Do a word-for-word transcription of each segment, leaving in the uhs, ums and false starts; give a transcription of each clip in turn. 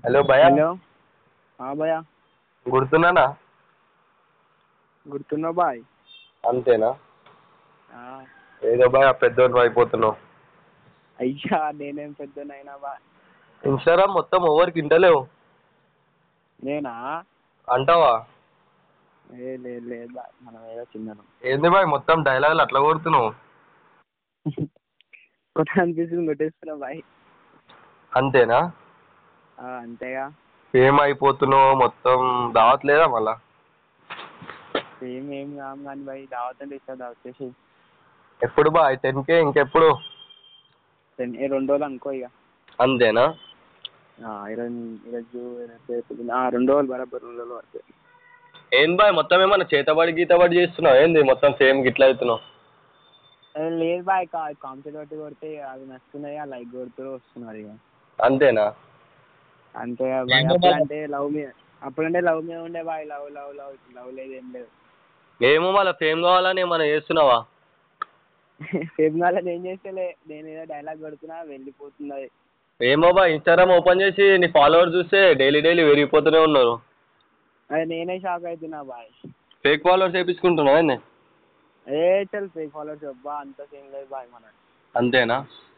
Hello భయ. Hello. భయ గుర్తున్నానా? గుర్తున్నావు bye? అంతేనా? ఆ, ఏదో భయ పెద్దోడు అయిపోతున్నావు. అయ్యా నేనేం పెద్దనైనా బాయ్. ఇన్స్టాగ్రామ్ మొత్తం ఓవర్కి ఇంటలేవు నేనా? అంటావా? ఏ లేదు లేదు బాయ్, మనం ఏదో చిన్నను ఏంది బాయ్ మొత్తం డైలాగులు అట్లా కొడుతున్నావు? కొట్ట అనిపిస్తుంది కొట్టేస్తున్నా బాయ్. అంతేనా? ఆ, అంతేగా. ఫేమ్ అయిపోతున్నావు మొత్తం. దావట్లేదా మళ్ళా? ఏం ఏం కాము కానీ బాయ్, దావత్ అంటే ఇస్తా వచ్చేసి. ఎప్పుడు బాయ్? టెన్ కే ఇంకెప్పుడు? రెండు ఏ రెండు రోజులు అనుకో ఇక. అంతేనా? ఆ, ఈరోజు ఈరోజు రేపు ఆ, రెండు రోజులు బరాబర్ రెండు రోజులు పడుతుంది. ఏం బాయ్ మొత్తం ఏమన్నా చేతబడి గీతబడి చేస్తున్నావు ఏంది? మొత్తం ఫేమ్ గిట్లా అవుతున్నావు. ఏ, లేదు బాయ్, కా కాంప్లీట్ బట్టి కొడితే అవి నచ్చుతున్నాయి, ఆ లైక్ కొడుతూ వస్తున్నారు ఇక. అంతేనా? అంతే బాయ్. అప్పుడంటే లవ్ మీ అప్పుడంటే లవ్ మీద ఉండే బాయ్. లవ్ లవ్ లవ్ లవ్ లేదు, ఏం లేదు. ఏమో మళ్ళీ ఫేమ్ కావాలని ఏమన్నా చేస్తున్నావా? ఫేమ్ కావాలని ఏం చేస్తలే, నేను ఏదో డైలాగ్ కొడుతున్నా వెళ్ళిపోతుంది. ఏమో బాయ్ ఇన్స్టాగ్రామ్ ఓపెన్ చేసి నీ ఫాలోవర్స్ చూస్తే డైలీ డైలీ పెరిగిపోతూనే ఉన్నారు. అదే నేనే షాక్ అవుతున్నా బాయ్. ఫేక్ ఫాలోవర్స్ వేయించుకుంటున్నావు ఏంది? ఏ చల్ ఫేక్ ఫాలోవర్స్ అబ్బా, అంత సీన్ లేదు బాయ్ మన. అంతేనా?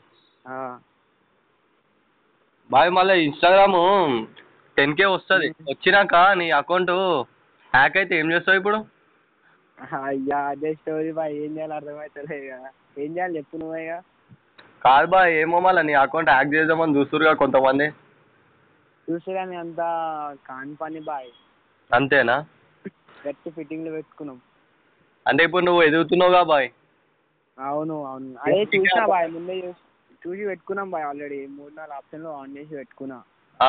బాయ్ మళ్ళీ ఇన్స్టాగ్రాము టెన్ కే వస్తుంది, వచ్చినాక నీ అకౌంట్ హ్యాక్ అయితే ఏం చేస్తావు ఇప్పుడు? అయ్యా అదే స్టోరీ బాయ్, ఏం చేయాలి అర్థమవుతలే ఇక. ఏం చేయాలి చెప్పు నువ్వే ఇక. కాదు బాయ్, ఏమో మళ్ళీ నీ అకౌంట్ హ్యాక్ చేద్దామని చూస్తురుగా కొంతమంది. చూస్తే కానీ అంత కాని పని బాయ్. అంతేనా? గట్టి ఫిట్టింగ్లు పెట్టుకున్నాం. అంటే ఇప్పుడు నువ్వు ఎదుగుతున్నావుగా బాయ్. అవును అవును, అదే చూసినా బాయ్, ముందే చూసి చూసి పెట్టుకున్నాం బాయ్. ఆల్రెడీ మూడు నాలుగు ఆప్షన్లు ఆన్ చేసి పెట్టుకున్నా.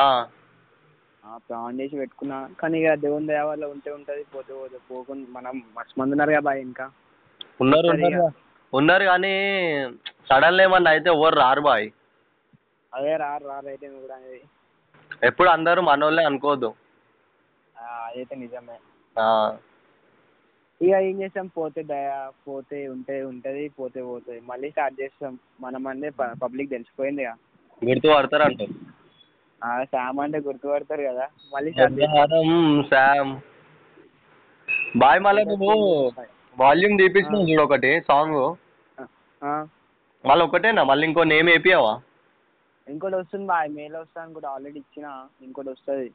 ఆన్ చేసి పెట్టుకున్నా కానీ ఇక దేవుని దయ వల్ల ఉంటే ఉంటుంది, పోతే పోతే పోకుండా మనం మస్తు మంది ఉన్నారు కదా బాయ్ ఇంకా. ఉన్నారు ఉన్నారు ఉన్నారు కానీ సడన్లీ ఏమన్నా అయితే ఎవరు రారు బాయ్. అదే రారు రారు అయితే కూడా అనేది. ఎప్పుడు అందరూ మనోళ్ళే అనుకోవద్దు. అదైతే నిజమే. ఆ, ఇక ఏం చేస్తాం, పోతే దయ, పోతే ఉంటే ఉంటుంది, పోతే పోతుంది, మళ్ళీ స్టార్ట్ చేస్తాం. మనం అంటే పబ్లిక్ తెలిసిపోయింది ఇక. గుర్తు పడతారు అంటే శామ్ అంటే గుర్తుపడతారు కదా, మళ్ళీ స్టార్ట్ చేస్తాం. శామ్ బాయ్. మళ్ళీ నువ్వు వాల్యూమ్ తీపించినావు చూడు ఒకటి సాంగ్, మళ్ళీ ఒకటేనా మళ్ళీ ఇంకో నేమ్ వేపియావా? ఇంకోటి వస్తుంది బాయ్, మేలో వస్తుంది అనుకుంటా, ఆల్రెడీ ఇచ్చిన. ఇంకోటి వస్తుంది,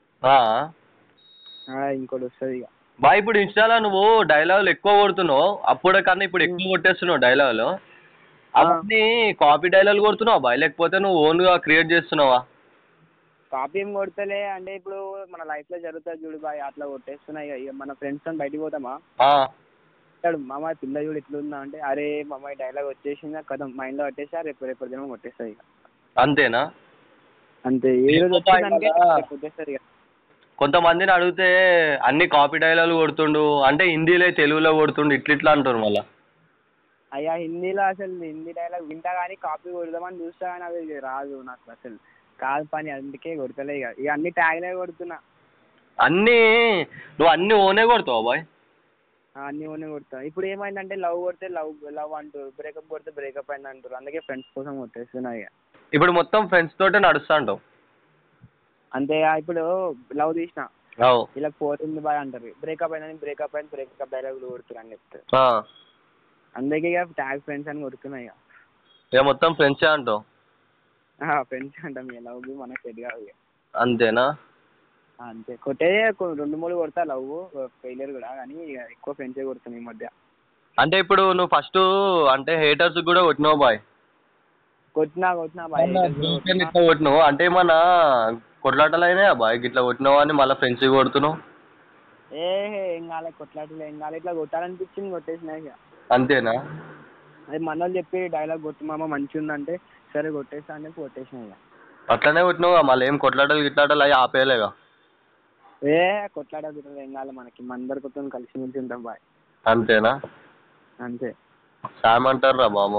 ఇంకోటి వస్తుంది ఇక. బాయ్ ఇప్పుడు ఇన్స్టాలో నువ్వు డైలాగులు ఎక్కువ కొడుతున్నావు, అప్పుడే కన్నా ఇప్పుడు ఎక్కువ కొట్టేస్తున్నావు డైలాగులు. అవన్నీ కాపీ డైలాగులు కొడుతున్నావా బాయ్, లేకపోతే నువ్వు ఓన్గా క్రియేట్ చేస్తున్నావా? కాపీ ఏం కొడతలే, అంటే ఇప్పుడు మన లైఫ్లో జరుగుతుంది చూడు బాయ్, అట్లా కొట్టేస్తున్నాయి. ఇక మన ఫ్రెండ్స్తో బయటికి పోతామా, అంటాడు మామయ్య పిల్ల చూడు ఇట్లుందా అంటే, అరే మామయ్య డైలాగ్ వచ్చేసిందా కదా మైండ్లో పట్టేసా, రేపు రేపు దినం కొట్టేస్తుంది ఇక. అంతేనా? అంతే, ఏ రోజు వచ్చేదానికే కొట్టేస్తారు ఇక. కొంతమందిని అడిగితే అన్ని కాపీ డైలాగులు కొడుతుండు అంటే హిందీలో తెలుగులో కొడుతుండు ఇట్లా ఇట్లా అంటారు మళ్ళీ. అయ్యా హిందీలో అసలు హిందీ డైలాగ్ వింటా కానీ కాపీ కొడదామని చూస్తా కానీ అది రాదు నాకు అసలు. కాదు పని, అందుకే కొడతలే ఇక. ఇక అన్ని ట్యాగ్లే కొడుతున్నా. అన్నీ నువ్వు అన్ని ఓనే కొడతావా బాయ్? అన్నీ ఓనే కొడతా. ఇప్పుడు ఏమైందంటే లవ్ కొడితే లవ్ లవ్ అంటారు, బ్రేకప్ కొడితే బ్రేకప్ అయింది అంటారు, అందుకే ఫ్రెండ్స్ కోసం కొట్టేస్తున్నా ఇక. ఇప్పుడు మొత్తం ఫ్రెండ్స్ తోటే నడుస్తా అంటావు? అంతే. ఇప్పుడు లవ్ తీసిన ఇలా పోతుంది బాయ్ అంటారు, బ్రేకప్ అయిందని బ్రేకప్ అయింది బ్రేకప్ డైలాగులు కొడుతున్నారు అని చెప్తారు. అందుకే ఇక ట్యాగ్ ఫ్రెండ్స్ అని కొడుతున్నా ఇక. ఇక మొత్తం ఫ్రెండ్సే అంటావు? ఫ్రెండ్స్ అంటాం ఇక, లవ్ మనకు సెట్ కాదు ఇక. అంతేనా? అంతే, కొట్టే రెండు మూడు కొడతా లవ్ ఫెయిలియర్ కూడా, కానీ ఇక ఎక్కువ ఫ్రెండ్సే కొడుతున్నాయి ఈ మధ్య. అంటే ఇప్పుడు నువ్వు ఫస్ట్ అంటే హేటర్స్ కూడా కొట్టినావు బాయ్? కొట్టినా కొట్టినా బాయ్, ఇట్లా కొట్టినావు అంటే ఏమన్నా కొట్లాటలు అయినాయా బాయ్ ఇట్లా కొట్టినావు అని మళ్ళీ ఫ్రెండ్స్ కొడుతున్నావు? ఏ ఏం కాలే, కొట్లాటలు ఏం కాలే, ఇట్లా కొట్టాలనిపించింది కొట్టేసినా ఇక. అంతేనా? అది మన వాళ్ళు చెప్పి డైలాగ్ కొట్టు మామ మంచిగా ఉందంటే సరే కొట్టేస్తా అని కొట్టేసినా ఇక. అట్లనే కొట్టినావు మళ్ళీ ఏం కొట్లాటలు గిట్లాటలు అవి ఆపేయలేగా? ఏ కొట్లాట బిడ్డలు ఏం కాలే మనకి, అందరి కొత్త కలిసి మెలిసి ఉంటాం బాయ్. అంతేనా? అంతే. శామ్ అంటారు రా బాబు.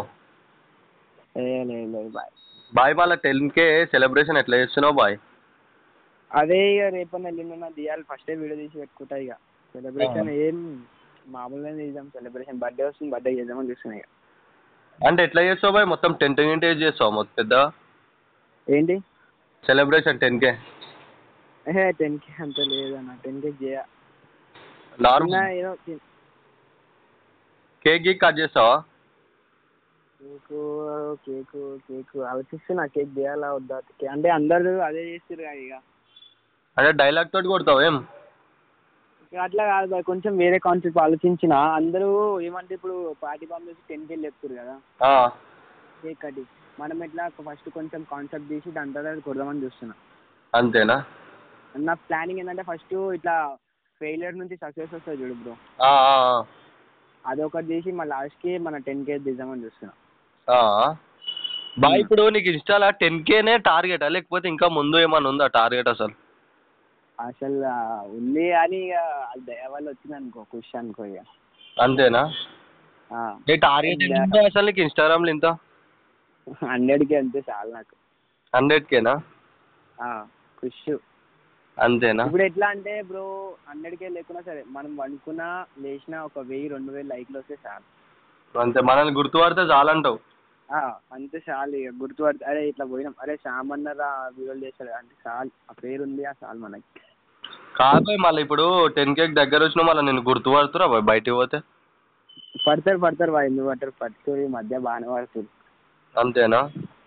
ఏ లేదు లేదు బాయ్. బాయ్ మళ్ళీ టెన్ కే సెలబ్రేషన్ ఎట్లా చేస్తున్నావు బాయ్? అదే ఇక రేపన్నా ఎల్లుండన్నా తీయాలి, ఫస్టే వీడియో తీసి పెట్టుకుంటా ఇక. సెలబ్రేషన్ ఏం మామూలుగా చేద్దాం, సెలబ్రేషన్ బర్త్డే వస్తుంది బర్త్డే చేద్దామని చూస్తున్నా ఇక. అంటే ఎట్లా చేస్తావు బాయ్, మొత్తం టెంట్ గింట్ వేసి చేస్తావు మొత్తం పెద్ద ఏంటి సెలబ్రేషన్ టెన్ కే? ఏ టెన్ కే అంత లేదన్న, టెన్ కే చేయ. నార్మల్ ఏదో కేక్ గీక్ కట్ చేస్తావా? కేకు కేకు కేకు ఆలోచిస్తున్నా కేక్ చేయాలా వద్దా. అంటే అందరు అదే చేస్తారు ఇక. అదే డైలాగ్ తోటి కొడతావు ఏం? అట్లా కాదు బాయ్, కొంచెం వేరే కాన్సెప్ట్ ఆలోచించిన. అందరూ ఏమంటే ఇప్పుడు పార్టీ బాంబ్ చేసి టెన్ కేలు చెప్తారు కదా కేక్ కట్టి. మనం ఎట్లా ఫస్ట్ కొంచెం కాన్సెప్ట్ తీసి దాని తర్వాత కొడదామని చూస్తున్నా. అంతేనా? నా ప్లానింగ్ ఏంటంటే ఫస్ట్ ఇట్లా ఫెయిలియర్ నుంచి సక్సెస్ వస్తుంది చూడు బ్రో, అదొకటి చేసి మన లాస్ట్కి మన టెన్ కే తీద్దామని చూస్తున్నా. బాయ్ ఇప్పుడు నీకు ఇన్స్టాలా టెన్ కేనే టార్గెటా లేకపోతే ఇంకా ముందు ఏమన్నా ఉందా టార్గెట్? అసలు అసలు ఉంది కానీ ఇక అది దయ వల్ల వచ్చింది అనుకో, ఖుషి అనుకో ఇక. అంతేనా? టార్గెట్ ఎంత అసలు నీకు ఇన్స్టాగ్రామ్లో? ఎంత? హండ్రెడ్కి అంతే చాలు నాకు. హండ్రెడ్కేనా? ఖుషి అంతేనా? ఇప్పుడు ఎట్లా అంటే బ్రో, హండ్రెడ్కే లేకున్నా సరే మనం అనుకున్నా లేచినా ఒక వెయ్యి రెండు వేలు లైక్లు వస్తే చాలు. అంతే, మనల్ని గుర్తుపడితే చాలంటావు. అంతే చాలు ఇక, గుర్తుపడితే అరే ఇట్లా పోయినాం, అరే శ్యామ్ అన్నారా వీడియోలు చేస్తాడు అంటే చాలు, ఆ పేరు ఉంది ఆ చాలు మనకి. కాదు మళ్ళీ ఇప్పుడు టెన్ కేక్ దగ్గర వచ్చినా మళ్ళీ నేను గుర్తుపడుతురా బాయ్ బయటికి పోతే? పడతారు పడతారు బాయ్, ఎందుకు పడతారు, పడుతుంది ఈ మధ్య బాగానే పడుతుంది. అంతేనా?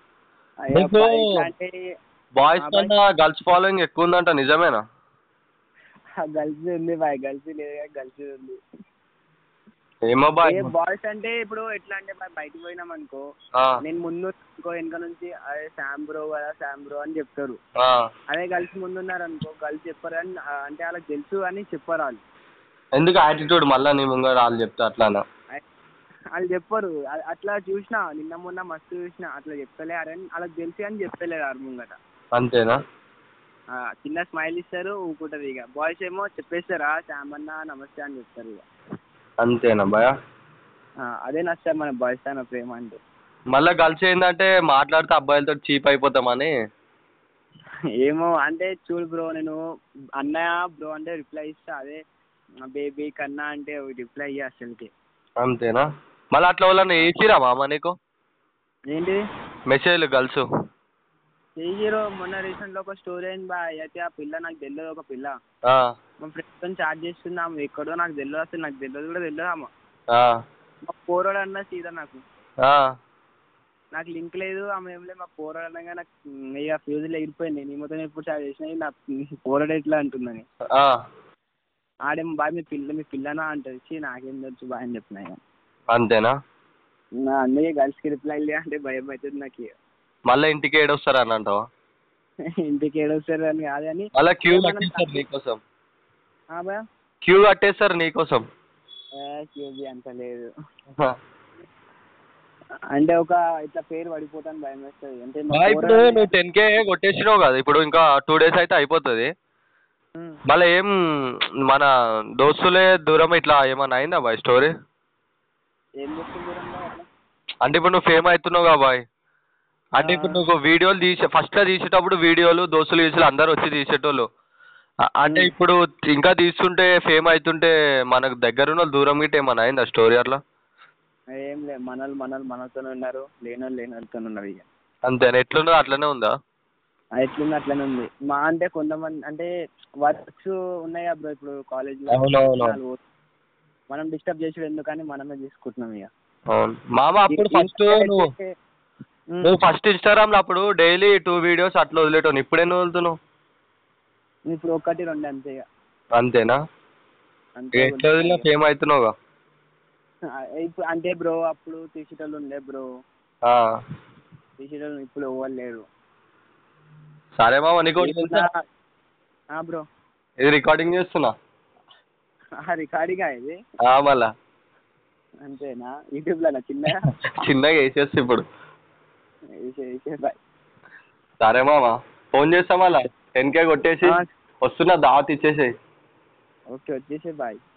అంటే బాయ్స్ కన్నా గర్ల్స్ ఫాలోయింగ్ ఎక్కువ ఉందంట, నిజమేనా? గర్ల్స్ ఉంది బాయ్, గర్ల్స్ లేదు గర్ల్స్ ఉంది. ఏమో బాయ్, బాయ్స్ అంటే ఇప్పుడు ఎట్లా అంటే బాయ్ బయటికి పోయినాం అనుకో, నేను ముందు ఇంకో వెనక నుంచి అదే శామ్ బ్రో కదా శామ్ బ్రో అని చెప్తారు. అదే గర్ల్స్ ముందున్నారు అనుకో, గర్ల్స్ చెప్పారు అని అంటే వాళ్ళకి తెలుసు అని చెప్పారు వాళ్ళు. ఎందుకు యాటిట్యూడ్ మళ్ళీ నీ ముంగర వాళ్ళు చెప్తా అట్లానా? వాళ్ళు చెప్పరు అట్లా. చూసిన నిన్న మొన్న మస్తు చూసిన అట్లా చెప్తలేరు అని వాళ్ళకి తెలిసి అని చెప్తలేరు వారి ముంగట. అంతేనా? చిన్న స్మైల్ ఇస్తారు ఊకుంటారు. ఇక బాయ్స్ ఏమో చెప్పేస్తారా శామ్ అన్న నమస్తే అని చెప్తారు ఇక. అంతేనా భయ? అదే నచ్చారు మన బాయ్స్ తన ప్రేమ అంటే. మళ్ళీ గర్ల్స్ ఏంటంటే మాట్లాడితే అబ్బాయిలతో చీప్ అయిపోతామని. ఏమో అంటే చూడు బ్రో, నేను అన్నయ్య బ్రో అంటే రిప్లై ఇస్తా, అదే బేబీ కన్నా అంటే రిప్లై ఇయ్య అసలుకి. అంతేనా? మళ్ళీ అట్లా వాళ్ళని వేసిరా మామ నీకు ఏంటి మెసేజ్లు గర్ల్స్? హీరో మొన్న రీసెంట్ లో ఒక స్టోరీ అయింది బాయ్, అయితే ఆ పిల్ల నాకు తెలియదు. ఒక పిల్ల మా ఫ్రెండ్స్ తో చాట్ చేస్తుంది, ఆమె ఎక్కడో నాకు తెలియదు, అసలు నాకు తెలియదు కూడా తెలియదు ఆమె. మా పోరాడు అన్న సీదా నాకు నాకు లింక్ లేదు, ఆమె ఏం లేదు. మా పోరాడు అనగా నాకు ఇక ఫ్యూజులు ఎగిరిపోయింది. నీ మొత్తం ఎప్పుడు చాట్ చేసినా నా పోరాడు ఎట్లా అంటుందని. ఆడేమో బాయ్ మీ పిల్ల మీ పిల్లనా అంటే నాకేం తెలుసు బాయ్ అని చెప్పిన. అంతేనా? నా అందుకే గర్ల్స్కి రిప్లై లే అంటే భయం అవుతుంది నాకు. మళ్ళీ ఇంటికి ఏడొస్తారు అని అంటావా? ఇంటికి ఏడొస్తారు అని కాదు కానీ మళ్ళీ క్యూ కట్టేస్తారు నీకోసం. భయ క్యూ కట్టేస్తారు నీకోసం. క్యూబీ అంత లేదు అంటే ఒక ఇట్లా పేరు పడిపోతాను భయం వేస్తుంది. అంటే ఇప్పుడు నువ్వు టెన్ కే కొట్టేసినావు కదా, ఇప్పుడు ఇంకా టూ డేస్ అయితే అయిపోతుంది. మళ్ళీ ఏం మన దోస్తులే దూరం ఇట్లా ఏమన్నా అయిందా బాయ్ స్టోరీ? ఏం దోస్తులు దూరం అంటే ఇప్పుడు నువ్వు ఫేమ్ అవుతున్నావు కదా బాయ్, అంటే ఇప్పుడు నువ్వు వీడియోలు తీసే ఫస్ట్లో తీసేటప్పుడు వీడియోలు దోస్తులు గీసులు అందరు వచ్చి తీసేటోళ్ళు, అంటే ఇప్పుడు ఇంకా తీస్తుంటే ఫేమ్ అవుతుంటే మనకు దగ్గరున్న దూరం గిట్ట ఏమన్నా అయిందా స్టోరీ అట్లా? ఏం లేదు, మనలు మనలు మనతోనే ఉన్నారు, లేని వాళ్ళు లేని వాళ్ళతో ఉన్నారు ఇక. అంతేనా? ఎట్లున్నదో అట్లనే ఉందా? ఎట్లుంది అట్లనే ఉంది. మా అంటే కొంతమంది అంటే వర్క్స్ ఉన్నాయి బ్రో ఇప్పుడు కాలేజ్లో, మనం డిస్టర్బ్ చేసి ఎందుకని మనమే తీసుకుంటున్నాం ఇక. అవును మామ. అప్పుడు ఫస్ట్ నువ్వు నువ్వు ఫస్ట్ ఇన్స్టాగ్రామ్లో అప్పుడు డైలీ టూ వీడియోస్ అట్లా వదిలేటోను, ఇప్పుడు ఎన్ని వదులుతున్నావు? ఇప్పుడు ఒకటి రెండు అంతే ఇక. అంతేనా? ఎట్లా వదిలినా ఫేమ్ అవుతున్నావుగా ఇప్పుడు. అంటే బ్రో అప్పుడు తీసేటోళ్ళు ఉండే బ్రో, తీసేటోళ్ళు ఇప్పుడు ఎవరు లేరు. సరే మామ, నీకు బ్రో ఇది రికార్డింగ్ చేస్తున్నా. రికార్డింగ్ ఇది మళ్ళా అంతేనా? యూట్యూబ్లో చిన్నగా చిన్నగా వేసేస్తా ఇప్పుడు. బాయ్. సరే మామ, ఫోన్ చేస్తా మళ్ళా. టెన్ కే కొట్టేసి వస్తున్నా, దావత్ ఇచ్చేసేయి. ఓకే వచ్చేసే బాయ్.